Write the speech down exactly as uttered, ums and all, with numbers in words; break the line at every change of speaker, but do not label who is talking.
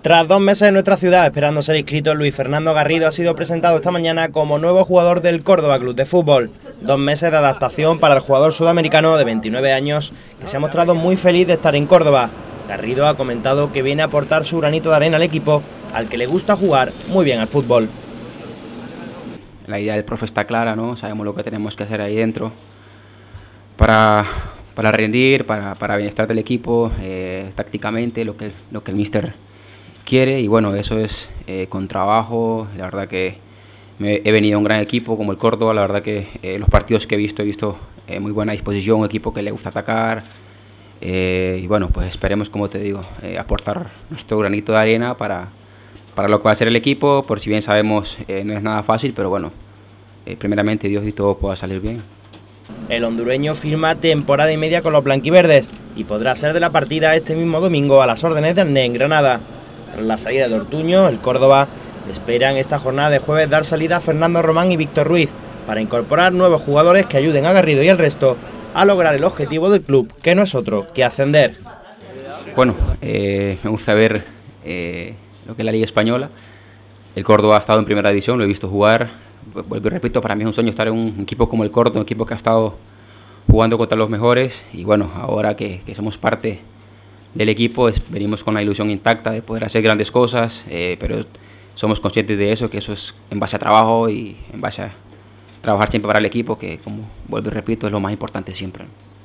Tras dos meses en nuestra ciudad esperando ser inscrito, Luis Fernando Garrido ha sido presentado esta mañana como nuevo jugador del Córdoba Club de Fútbol. Dos meses de adaptación para el jugador sudamericano de veintinueve años que se ha mostrado muy feliz de estar en Córdoba. Garrido ha comentado que viene a aportar su granito de arena al equipo, al que le gusta jugar muy bien al fútbol.
La idea del profe está clara, ¿no? Sabemos lo que tenemos que hacer ahí dentro para, para rendir, para, para bienestar del equipo, eh, tácticamente, lo que, lo que el míster quiere, y bueno, eso es eh, con trabajo. La verdad que me, he venido a un gran equipo como el Córdoba. La verdad que eh, los partidos que he visto, he visto eh, muy buena disposición, un equipo que le gusta atacar, eh, y bueno, pues esperemos, como te digo, eh, aportar nuestro granito de arena para, para lo que va a ser el equipo. Por si bien sabemos, eh, no es nada fácil, pero bueno, eh, primeramente Dios y todo pueda salir bien.
El hondureño firma temporada y media con los blanquiverdes y podrá ser de la partida este mismo domingo a las órdenes de Arné en Granada. Tras la salida de Ortuño, el Córdoba espera en esta jornada de jueves dar salida a Fernando Román y Víctor Ruiz para incorporar nuevos jugadores que ayuden a Garrido y al resto a lograr el objetivo del club, que no es otro que ascender.
Bueno, eh, me gusta ver eh, lo que es la Liga Española. El Córdoba ha estado en primera división, lo he visto jugar. Vuelvo y repito, para mí es un sueño estar en un equipo como el Córdoba, un equipo que ha estado jugando contra los mejores, y bueno, ahora que, que somos parte del equipo, es, venimos con la ilusión intacta de poder hacer grandes cosas, eh, pero somos conscientes de eso, que eso es en base a trabajo y en base a trabajar siempre para el equipo, que, como vuelvo y repito, es lo más importante siempre.